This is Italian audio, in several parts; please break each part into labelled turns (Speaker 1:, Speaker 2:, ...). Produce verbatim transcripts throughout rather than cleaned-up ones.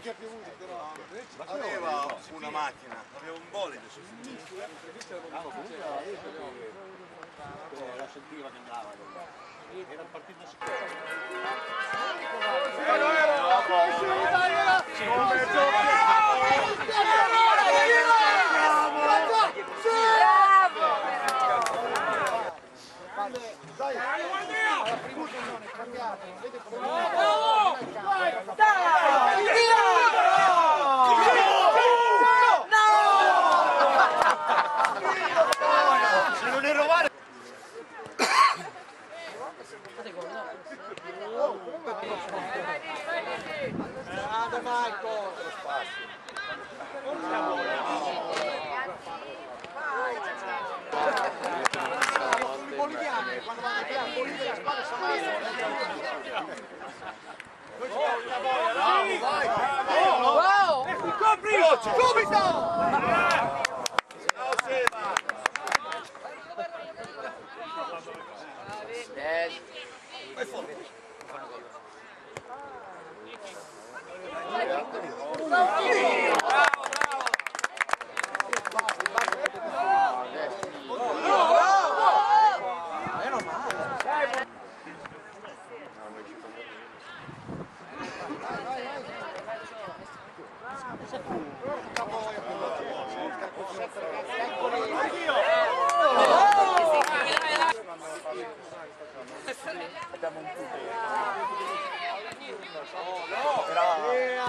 Speaker 1: che ha piovuto però.
Speaker 2: Aveva una macchina, aveva un bolide su sinistra.
Speaker 1: La sentiva che andava. Era partita dai, alla prima occasione cambiato, vede come se non è rovare grande Marco lo spazio i boliviani quando vanno a creare Bolivia la squadra sono wow copri subito vai fuori abbiamo un punto. Oh, no, bravo.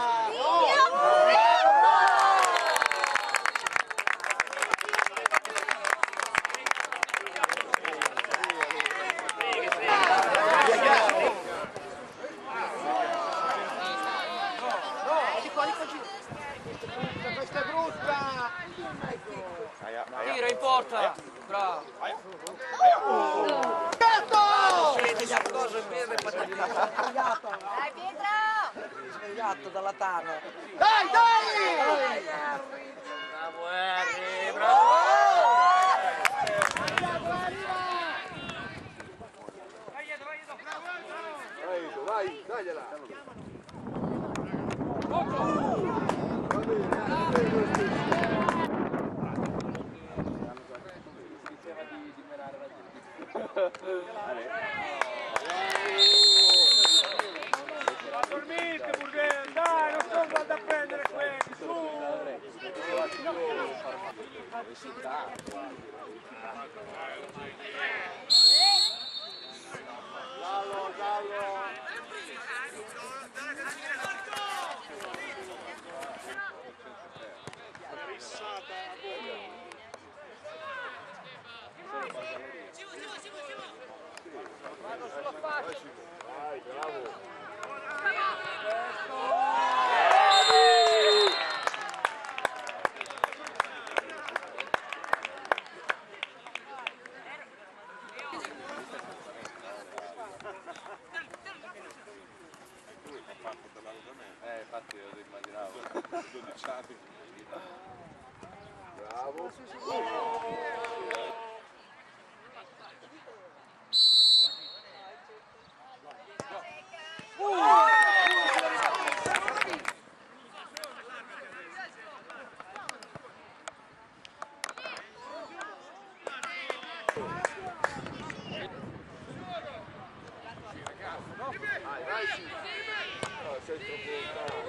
Speaker 1: Questa è brutta!
Speaker 3: Tira in porta! Bravo! Scende già cosa in piede e svegliato!
Speaker 4: Dai Pietro!
Speaker 3: Svegliato dalla tana!
Speaker 1: Dai, dai!
Speaker 3: Bravo Harry! Bravo!
Speaker 1: Vai, dagliela!
Speaker 5: Dormite Burghese, dai, non sto andando a prendere quelli, su!
Speaker 1: Gallo, gallo!
Speaker 3: Vado sulla faccia!
Speaker 1: Vai, bravo!
Speaker 2: Eh, infatti lo immaginavo. dodici anni.
Speaker 1: Bravo! Vai, vai, sì! No, sei troppo...